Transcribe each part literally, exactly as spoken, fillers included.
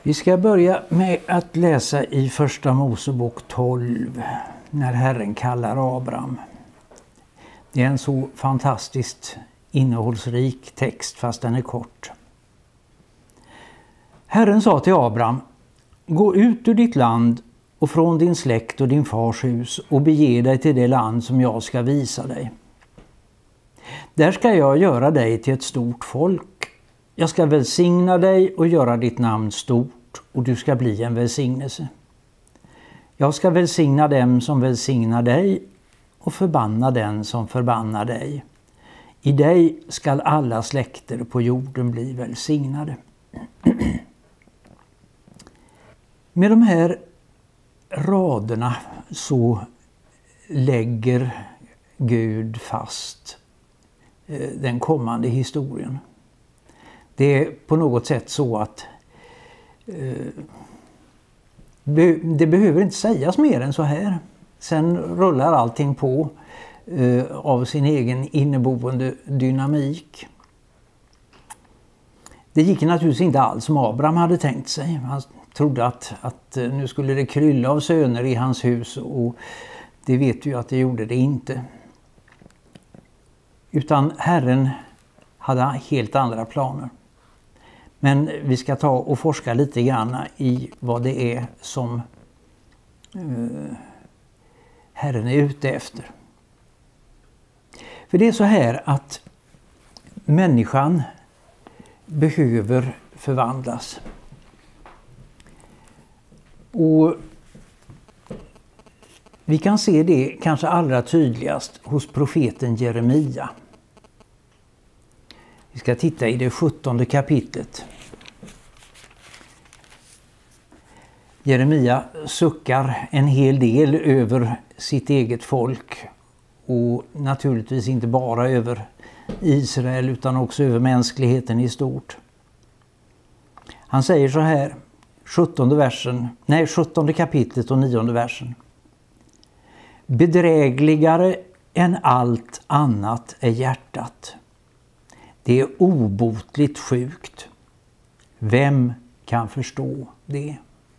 Vi ska börja med att läsa i Första Mosebok tolv, när Herren kallar Abraham. Det är en så fantastiskt innehållsrik text, fast den är kort. Herren sa till Abraham: gå ut ur ditt land och från din släkt och din fars hus och bege dig till det land som jag ska visa dig. Där ska jag göra dig till ett stort folk. Jag ska välsigna dig och göra ditt namn stort, och du ska bli en välsignelse. Jag ska välsigna dem som välsignar dig och förbanna den som förbannar dig. I dig skall alla släkter på jorden bli välsignade. Med de här raderna så lägger Gud fast den kommande historien. Det är på något sätt så att eh, be, det behöver inte sägas mer än så här. Sen rullar allting på eh, av sin egen inneboende dynamik. Det gick naturligtvis inte alls som Abraham hade tänkt sig. Han trodde att, att nu skulle det krylla av söner i hans hus, och det vet ju att det gjorde det inte. Utan Herren hade helt andra planer. Men vi ska ta och forska lite grann i vad det är som eh, Herren är ute efter. För det är så här att människan behöver förvandlas. Och vi kan se det kanske allra tydligast hos profeten Jeremia. Vi ska titta i det sjuttonde kapitlet. Jeremia suckar en hel del över sitt eget folk, och naturligtvis inte bara över Israel utan också över mänskligheten i stort. Han säger så här, sjuttonde versen, nej, sjuttonde kapitlet och nionde versen. Bedrägligare än allt annat är hjärtat. Det är obotligt sjukt. Vem kan förstå det?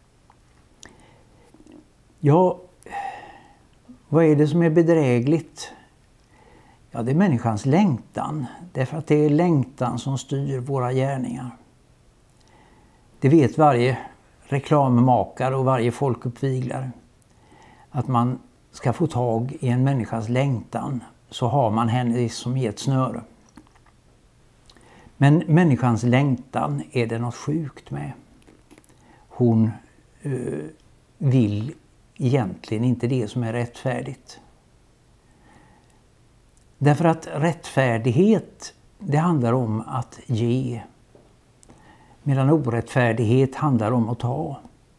Ja, vad är det som är bedrägligt? Ja, det är människans längtan. Därför att det är längtan som styr våra gärningar. Det vet varje reklammakare och varje folkuppviglare. Att man ska få tag i en människas längtan, så har man henne som i ett snöre. Men människans längtan är det något sjukt med. Hon eh, vill egentligen inte det som är rättfärdigt. Därför att rättfärdighet, det handlar om att ge. Medan orättfärdighet handlar om att ta.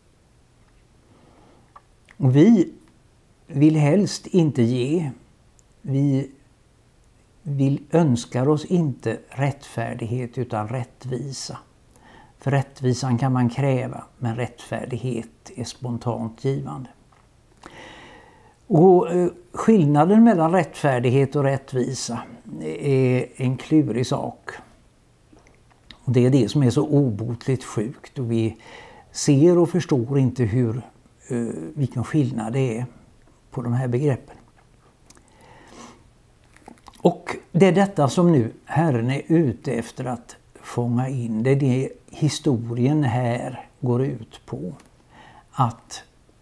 Och vi vill helst inte ge. Vi vill önskar oss inte rättfärdighet utan rättvisa. För rättvisan kan man kräva, men rättfärdighet är spontant givande. Och eh, skillnaden mellan rättfärdighet och rättvisa är en klurig sak. Och det är det som är så obotligt sjukt, och vi ser och förstår inte hur, eh, vilken skillnad det är på de här begreppen. Och det är detta som nu Herren är ute efter att fånga in. Det är det historien här går ut på. Att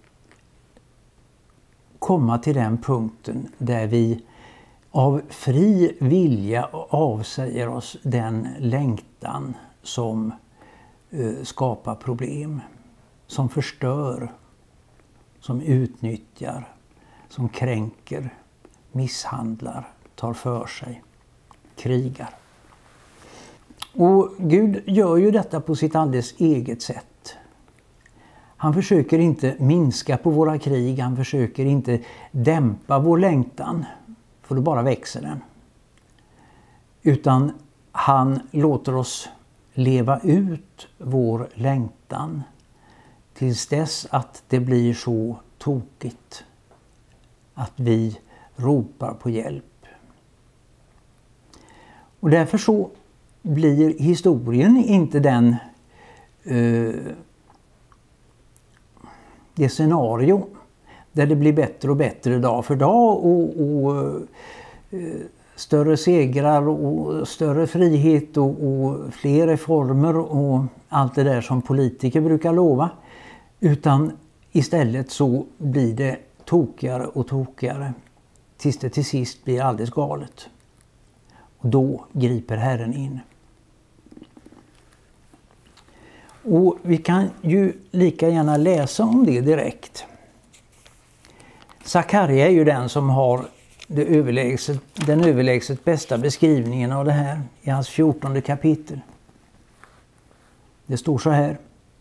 komma till den punkten där vi av fri vilja avsäger oss den längtan som eh, skapar problem. Som förstör, som utnyttjar, som kränker, misshandlar, tar för sig, krigar. Och Gud gör ju detta på sitt alldeles eget sätt. Han försöker inte minska på våra krig, han försöker inte dämpa vår längtan, för då bara växer den. Utan han låter oss leva ut vår längtan tills dess att det blir så tokigt att vi ropar på hjälp. Och därför så blir historien inte den eh, det scenario där det blir bättre och bättre dag för dag och, och eh, större segrar och större frihet och, och fler reformer och allt det där som politiker brukar lova. Utan istället så blir det tokigare och tokigare tills det till sist blir alldeles galet. Och då griper Herren in. Och vi kan ju lika gärna läsa om det direkt. Sakarja är ju den som har det överlägset, den överlägset bästa beskrivningen av det här i hans fjortonde kapitel. Det står så här.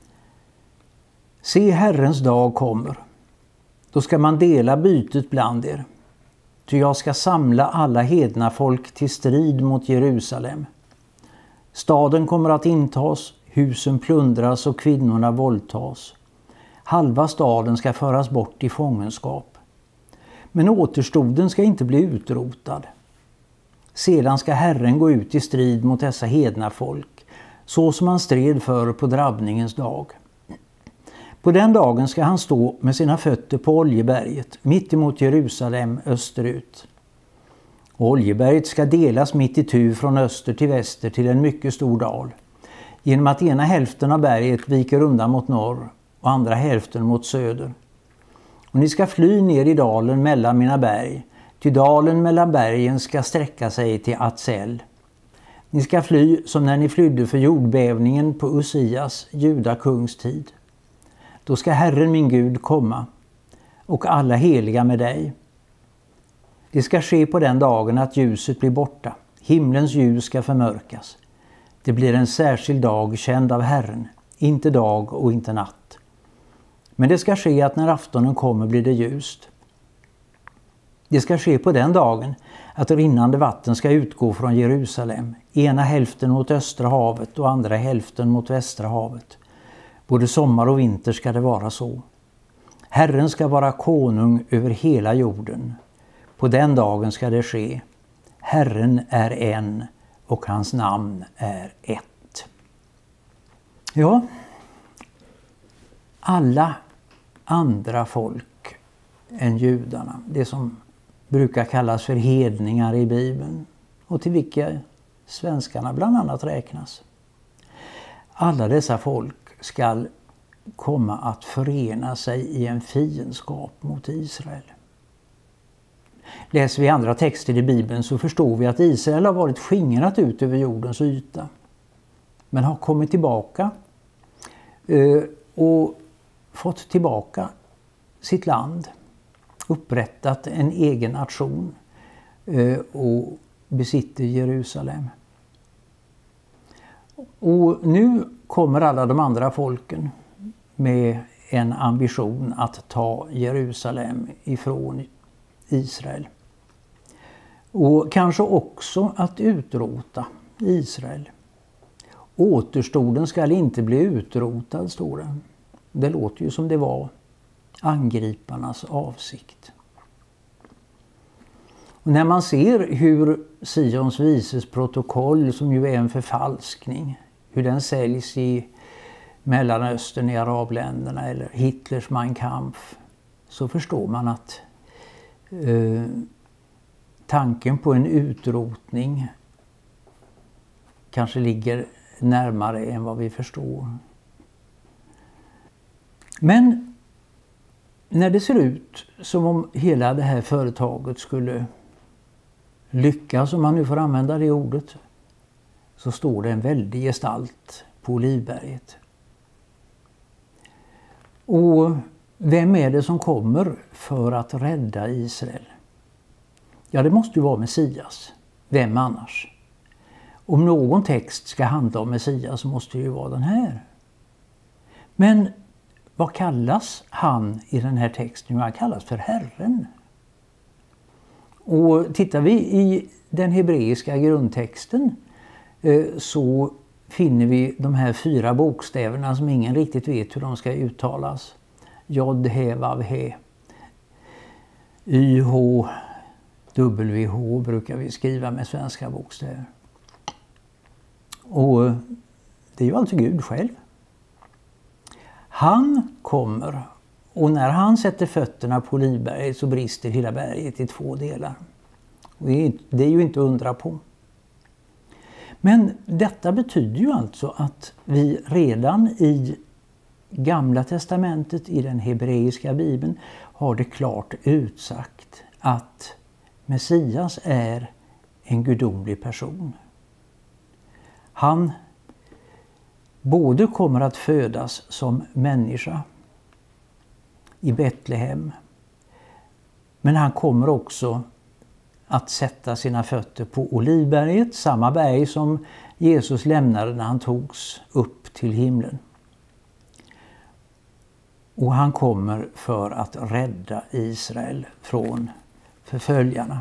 Se, Herrens dag kommer. Då ska man dela bytet bland er. Ty jag ska samla alla hedna folk till strid mot Jerusalem. Staden kommer att intas, husen plundras och kvinnorna våldtas. Halva staden ska föras bort i fångenskap. Men återstoden ska inte bli utrotad. Sedan ska Herren gå ut i strid mot dessa hedna folk, så som han stred för på drabbningens dag. På den dagen ska han stå med sina fötter på Oljeberget, mitt emot Jerusalem österut. Och Oljeberget ska delas mitt i tu från öster till väster till en mycket stor dal, genom att ena hälften av berget viker undan mot norr och andra hälften mot söder. Och ni ska fly ner i dalen mellan mina berg, till dalen mellan bergen ska sträcka sig till Atsel. Ni ska fly som när ni flydde för jordbävningen på Usias, judakungs tid. Då ska Herren min Gud komma och alla heliga med dig. Det ska ske på den dagen att ljuset blir borta, himlens ljus ska förmörkas. Det blir en särskild dag känd av Herren, inte dag och inte natt. Men det ska ske att när aftonen kommer blir det ljust. Det ska ske på den dagen att rinnande vatten ska utgå från Jerusalem, ena hälften mot östra havet och andra hälften mot västra havet. Både sommar och vinter ska det vara så. Herren ska vara konung över hela jorden. På den dagen ska det ske. Herren är en och hans namn är ett. Ja, alla andra folk än judarna, det som brukar kallas för hedningar i Bibeln och till vilka svenskarna bland annat räknas. Alla dessa folk ska komma att förena sig i en fiendskap mot Israel. Läser vi andra texter i Bibeln så förstår vi att Israel har varit skingrat ut över jordens yta, men har kommit tillbaka och fått tillbaka sitt land, upprättat en egen nation och besitter Jerusalem. Och nu kommer alla de andra folken med en ambition att ta Jerusalem ifrån Israel. Och kanske också att utrota Israel. Återstoden ska inte bli utrotad, står det. Det låter ju som det var angriparnas avsikt. Och när man ser hur Sions vises protokoll, som ju är en förfalskning, hur den säljs i Mellanöstern, i arabländerna, eller Hitlers Mein Kampf, så förstår man att eh, tanken på en utrotning kanske ligger närmare än vad vi förstår. Men när det ser ut som om hela det här företaget skulle lyckas, om man nu får använda det ordet, så står det en väldig gestalt på Olivberget. Och vem är det som kommer för att rädda Israel? Ja, det måste ju vara Messias. Vem annars? Om någon text ska handla om Messias så måste det ju vara den här. Men vad kallas han i den här texten? Han kallas för Herren. Och tittar vi i den hebreiska grundtexten så finner vi de här fyra bokstäverna som ingen riktigt vet hur de ska uttalas. Jod, he, vav, he. Y, h, w, h brukar vi skriva med svenska bokstäver. Och det är ju alltså Gud själv. Han kommer Och när han sätter fötterna på Olivberget så brister hela berget i två delar. Och det är ju inte undra på. Men detta betyder ju alltså att vi redan i Gamla testamentet, i den hebreiska bibeln, har det klart utsagt att Messias är en gudomlig person. Han både kommer att födas som människa i Betlehem, men han kommer också att sätta sina fötter på Olivberget, samma berg som Jesus lämnade när han togs upp till himlen. Och han kommer för att rädda Israel från förföljarna.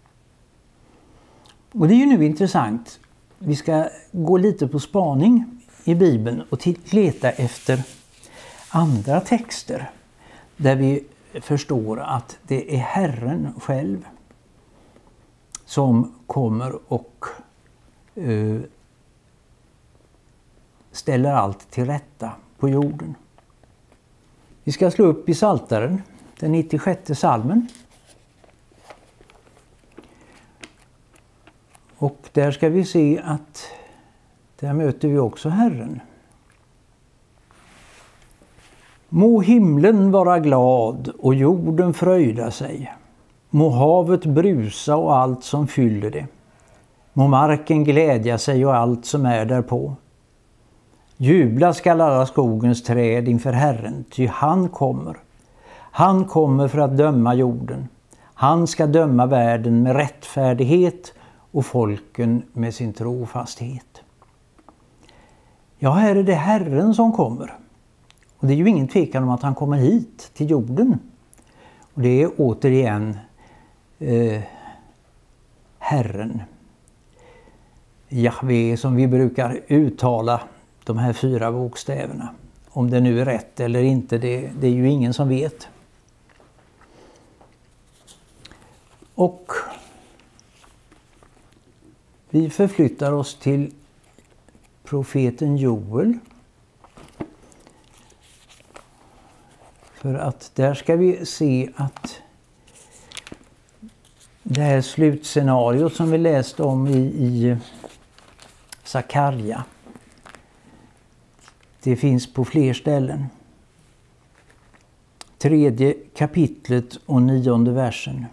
Och det är ju nu intressant. Vi ska gå lite på spaning i Bibeln och leta efter andra texter där vi förstår att det är Herren själv som kommer och uh, ställer allt till rätta på jorden. Vi ska slå upp i Psaltaren, den nittiosjätte psalmen. Och där ska vi se att där möter vi också Herren. Må himlen vara glad och jorden fröjda sig. Må havet brusa och allt som fyller det. Må marken glädja sig och allt som är därpå. Jubla skall alla skogens träd inför Herren, ty han kommer. Han kommer för att döma jorden. Han ska döma världen med rättfärdighet och folken med sin trofasthet. Ja, här är det Herren som kommer. Och det är ju ingen tvekan om att han kommer hit till jorden. Och det är återigen eh, Herren, Jahve, som vi brukar uttala de här fyra bokstäverna. Om det nu är rätt eller inte, det, det är ju ingen som vet. Och vi förflyttar oss till profeten Joel. För att där ska vi se att det här slutscenariot som vi läste om i, i Sakarja, det finns på fler ställen. Tredje kapitlet och nionde versen.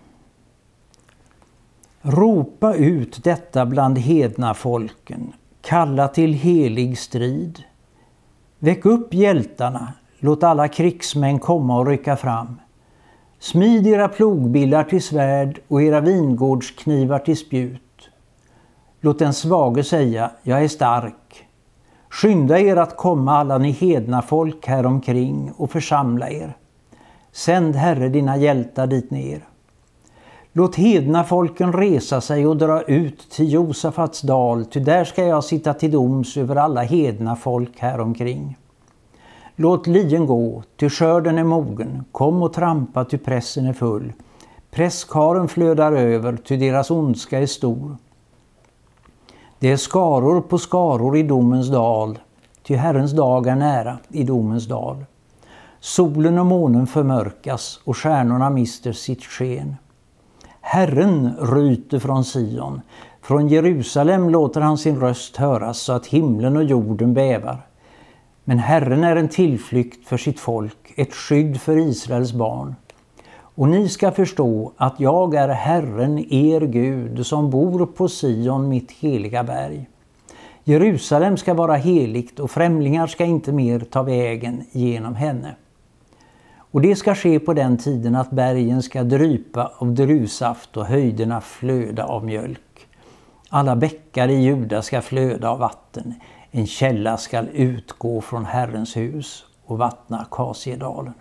Ropa ut detta bland hedna folken, kalla till helig strid. Väck upp hjältarna, låt alla krigsmän komma och rycka fram. Smid era plogbillar till svärd och era vingårdsknivar till spjut. Låt den svage säga, jag är stark. Skynda er att komma alla ni hedna folk här omkring och församla er. Sänd Herre dina hjältar dit ner. Låt hedna folken resa sig och dra ut till Josafats dal, ty där ska jag sitta till doms över alla hedna folk här omkring. Låt lien gå, ty skörden är mogen, kom och trampa, ty pressen är full. Presskaren flödar över, ty deras ondska är stor. Det är skaror på skaror i domens dal, ty Herrens dag är nära i domens dal. Solen och månen förmörkas och stjärnorna mister sitt sken. Herren ryter från Sion, från Jerusalem låter han sin röst höras så att himlen och jorden bävar. Men Herren är en tillflykt för sitt folk, ett skydd för Israels barn. Och ni ska förstå att jag är Herren, er Gud, som bor på Sion, mitt heliga berg. Jerusalem ska vara heligt och främlingar ska inte mer ta vägen genom henne. Och det ska ske på den tiden att bergen ska drypa av druvsaft och höjderna flöda av mjölk. Alla bäckar i Juda ska flöda av vatten. En källa ska utgå från Herrens hus och vattna Kasiedalen.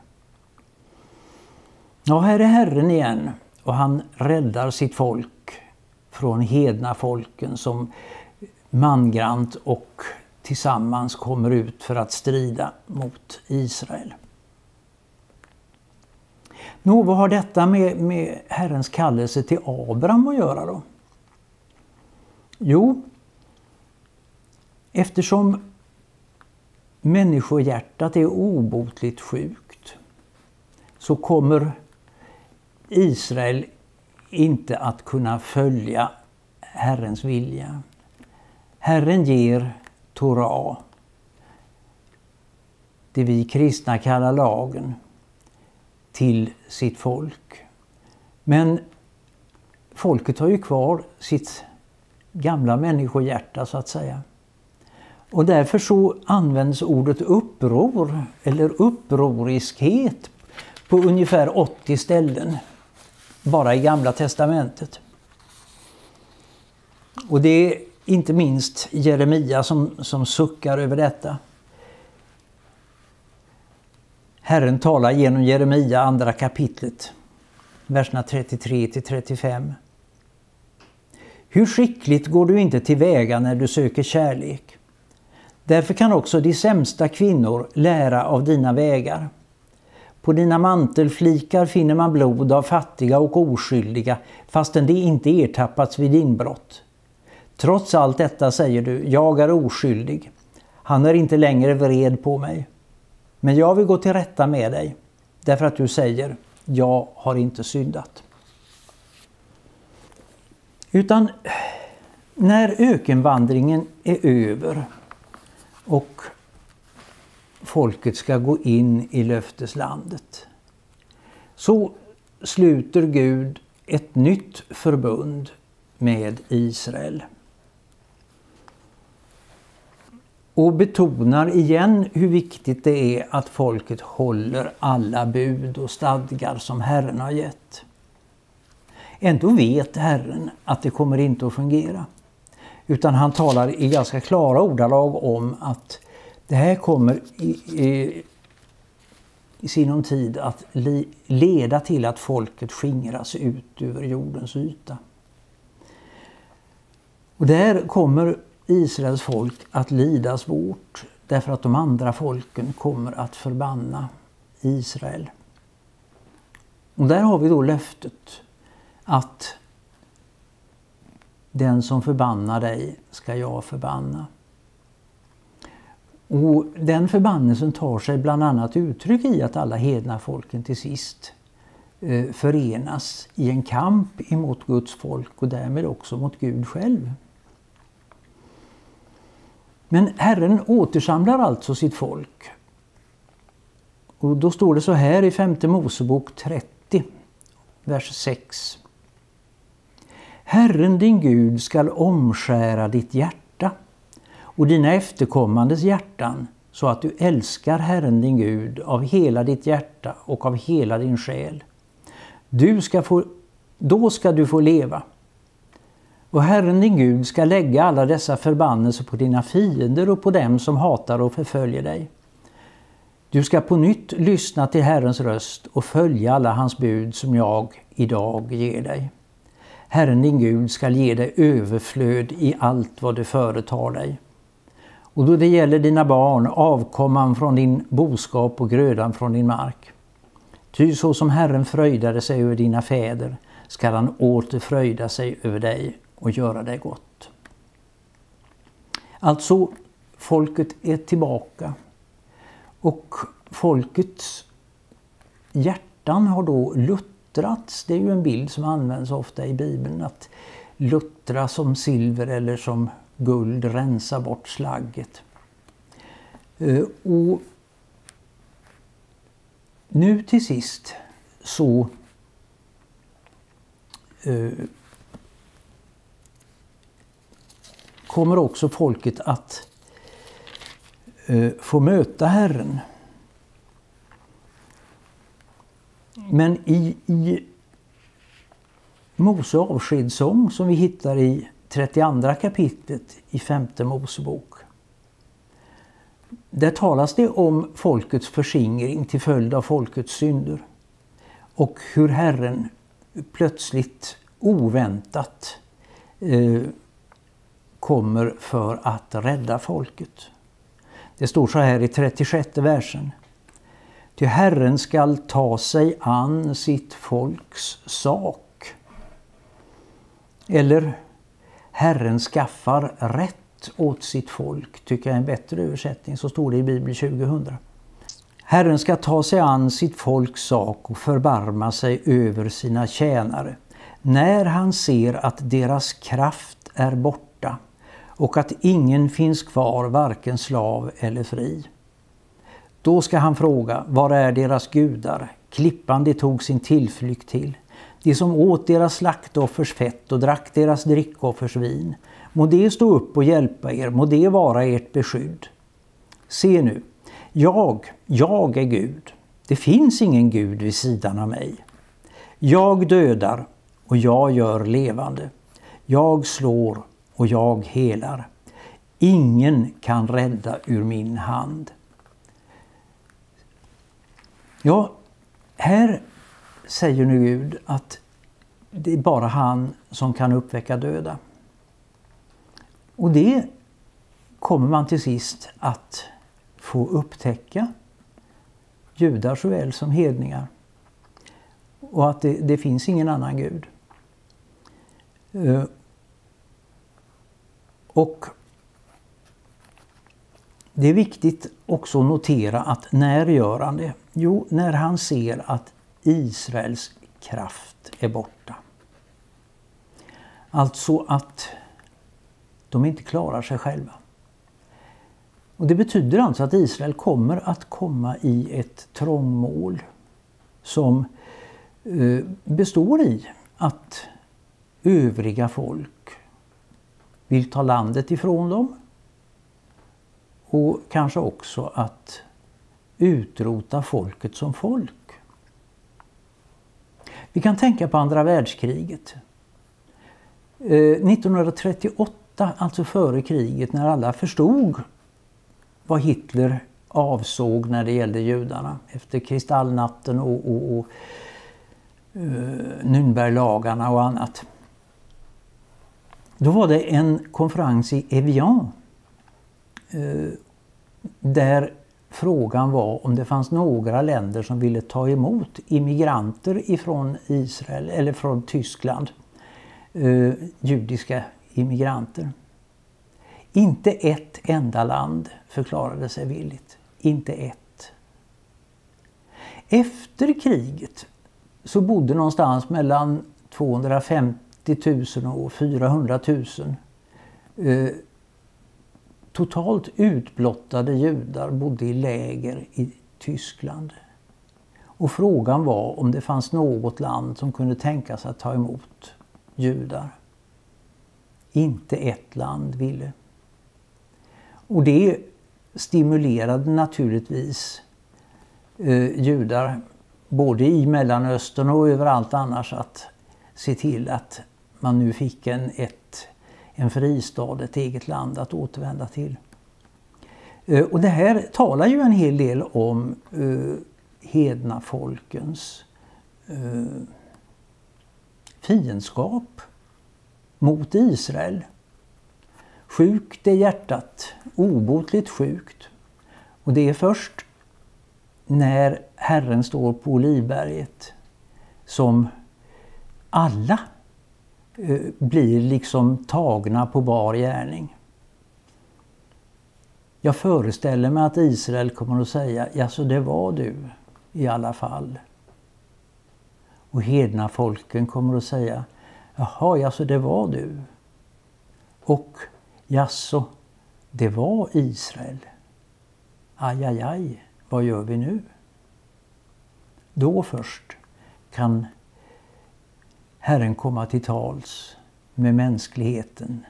Ja, här är Herren igen och han räddar sitt folk från hedna folken som mangrant och tillsammans kommer ut för att strida mot Israel. Nå, vad har detta med, med Herrens kallelse till Abraham att göra då? Jo, eftersom människohjärtat är obotligt sjukt så kommer Israel inte att kunna följa Herrens vilja. Herren ger Torah, det vi kristna kallar lagen, till sitt folk. Men folket har ju kvar sitt gamla människohjärta så att säga. Och därför så används ordet uppror eller upproriskhet på ungefär åttio ställen bara i Gamla testamentet. Och det är inte minst Jeremia som, som suckar över detta. Herren talar genom Jeremia andra kapitlet, verserna trettiotre till trettiofem. Hur skickligt går du inte tillväga när du söker kärlek? Därför kan också de sämsta kvinnor lära av dina vägar. På dina mantelflikar finner man blod av fattiga och oskyldiga, fastän det inte ertappats vid inbrott. Trots allt detta säger du, jag är oskyldig. Han är inte längre vred på mig. Men jag vill gå till rätta med dig, därför att du säger, jag har inte syndat. Utan när ökenvandringen är över och folket ska gå in i löfteslandet, så sluter Gud ett nytt förbund med Israel. Och betonar igen hur viktigt det är att folket håller alla bud och stadgar som Herren har gett. Ändå vet Herren att det kommer inte att fungera. Utan han talar i ganska klara ordalag om att det här kommer i, i, i sinom tid att li, leda till att folket skingras ut över jordens yta. Och där kommer Israels folk att lida svårt därför att de andra folken kommer att förbanna Israel. Och där har vi då löftet att den som förbannar dig ska jag förbanna. Och den förbannelsen tar sig bland annat uttryck i att alla hedna folken till sist eh, förenas i en kamp emot Guds folk och därmed också mot Gud själv. Men Herren återsamlar alltså sitt folk. Och då står det så här i femte Mosebok trettio, vers sex. Herren din Gud skall omskära ditt hjärta och dina efterkommandes hjärtan så att du älskar Herren din Gud av hela ditt hjärta och av hela din själ. Du ska få, då ska du få leva. Och Herren din Gud ska lägga alla dessa förbannelser på dina fiender och på dem som hatar och förföljer dig. Du ska på nytt lyssna till Herrens röst och följa alla hans bud som jag idag ger dig. Herren din Gud ska ge dig överflöd i allt vad du företar dig. Och då det gäller dina barn, avkomman från din boskap och grödan från din mark. Ty så som Herren fröjdade sig över dina fäder ska han åter fröjda sig över dig och göra dig gott. Alltså, folket är tillbaka. Och folkets hjärtan har då luttrats. Det är ju en bild som används ofta i Bibeln. Att luttra som silver eller som guld, rensa bort slagget. Och nu till sist så kommer också folket att få möta Herren. Men i, i Mose avskedssång som vi hittar i trettioandra kapitlet i femte Mosebok. Där talas det om folkets förskingring till följd av folkets synder. Och hur Herren plötsligt oväntat eh, kommer för att rädda folket. Det står så här i trettiosjätte versen. Ty Herren skall ta sig an sitt folks sak. Eller Herren skaffar rätt åt sitt folk, tycker jag är en bättre översättning. Så står det i Bibel tjugohundra. Herren ska ta sig an sitt folks sak och förbarma sig över sina tjänare, när han ser att deras kraft är borta och att ingen finns kvar, varken slav eller fri. Då ska han fråga, var är deras gudar, klippan de tog sin tillflykt till, de som åt deras slaktoffers fett och drack deras drickoffers vin. Må det stå upp och hjälpa er, må det vara ert beskydd. Se nu, jag, jag är Gud. Det finns ingen Gud vid sidan av mig. Jag dödar och jag gör levande. Jag slår och jag helar. Ingen kan rädda ur min hand. Ja, här säger nu Gud att det är bara han som kan uppväcka döda. Och det kommer man till sist att få upptäcka, judar såväl som hedningar. Och att det, det finns ingen annan Gud. Och det är viktigt också att notera att när gör han det? Jo, när han ser att Israels kraft är borta. Alltså att de inte klarar sig själva. Och det betyder alltså att Israel kommer att komma i ett trångmål som eh, består i att övriga folk vill ta landet ifrån dem. Och kanske också att utrota folket som folk. Vi kan tänka på andra världskriget. Eh, nittonhundratrettioåtta, alltså före kriget, när alla förstod vad Hitler avsåg när det gällde judarna efter kristallnatten och, och, och uh, Nürnberglagarna och annat. Då var det en konferens i Evian uh, där frågan var om det fanns några länder som ville ta emot immigranter ifrån Israel eller från Tyskland, uh, judiska immigranter. Inte ett enda land förklarade sig villigt. Inte ett. Efter kriget så bodde någonstans mellan tvåhundrafemtio tusen och fyrahundra tusen eh, totalt utblottade judar bodde i läger i Tyskland. Och frågan var om det fanns något land som kunde tänka sig att ta emot judar. Inte ett land ville. Och det stimulerade naturligtvis eh, judar både i Mellanöstern och överallt annars att se till att man nu fick en, ett, en fristad, ett eget land att återvända till. Eh, och det här talar ju en hel del om eh, hedna folkens eh, fiendskap mot Israel. Sjukt är hjärtat, obotligt sjukt. Och det är först när Herren står på Olivberget som alla eh, blir liksom tagna på bar gärning. Jag föreställer mig att Israel kommer att säga, ja så det var du i alla fall. Och hedna folken kommer att säga, jaha, ja så det var du. Och jaså, det var Israel. Aj, aj, aj, vad gör vi nu? Då först kan Herren komma till tals med mänskligheten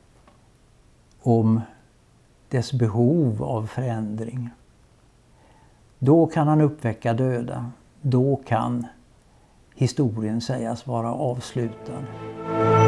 om dess behov av förändring. Då kan han uppväcka döda. Då kan historien sägas vara avslutad.